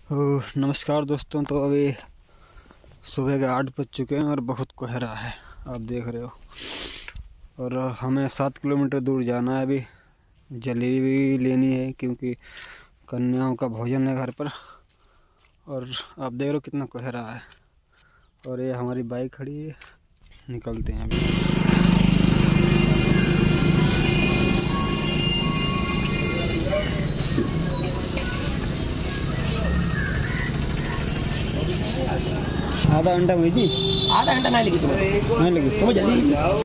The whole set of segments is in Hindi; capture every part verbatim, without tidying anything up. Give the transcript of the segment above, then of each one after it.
नमस्कार दोस्तों। तो अभी सुबह के आठ बज चुके हैं और बहुत कोहरा है, आप देख रहे हो। और हमें सात किलोमीटर दूर जाना है। अभी जलेबी भी लेनी है क्योंकि कन्याओं का भोजन है घर पर। और आप देख रहे हो कितना कोहरा है। और ये हमारी बाइक खड़ी है, निकलते हैं अभी। आधा घंटा हुई जी, आधा घंटा नहीं लगी तुम्हें नहीं लगी तुम्हें जल्दी।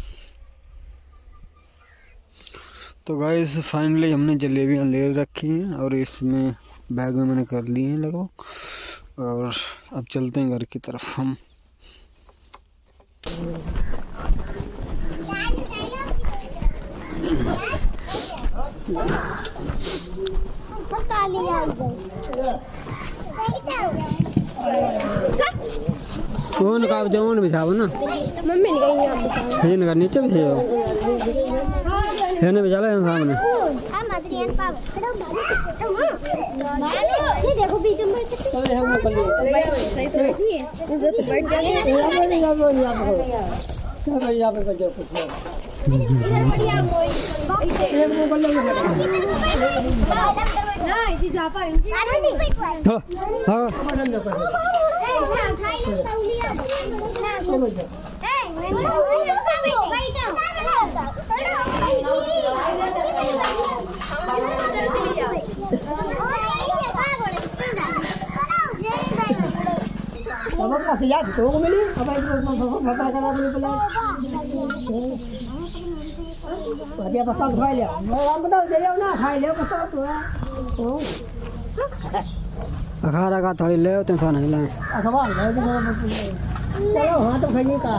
तो गाइस फाइनली हमने जलेबियाँ ले रखी हैं और इसमें बैग में मैंने कर ली हैं लगभग। और अब चलते हैं घर की तरफ हम। कौन का जवान बिछाओ ना, मम्मी ने कहीं ये ना नीचे बिछाओ, है ना बिछा लो सामने। हम अदरियन पाव ये देखो बीच में चले हम ऊपर ले सही तो नहीं है जो तो बैठ जाए यहां पर नहीं आप यहां पर क्या यहां पे बच्चे कुछ इधर बढ़िया कोई एक मोबाइल ले ना इसी जा पर हां हां अब का से याद तो मिली अब एक पता करा नहीं बोला बढ़िया पता खा लिया मैं बताओ दे जाओ ना खा ले पता तो अखाड़ा का थोड़ी ले होते हैं नहीं लाए अखबार चलो हाँ तो खाइए का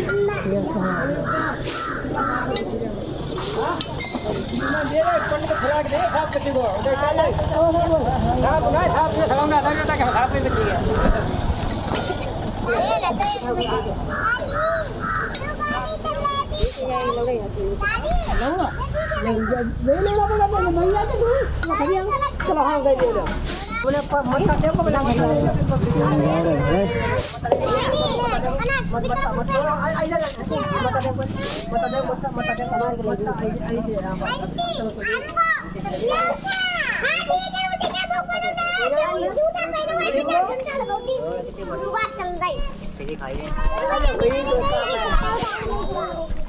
चलो हाँ गए बोले मत दे को बना मत मत मत आई जा मत दे मत दे मत मत दे हमारे के लिए आई दे हां ठीक है उठ के भूख ना जूता पहनो है घंटा लगाओ दुआ चल गई ठीक है खाइए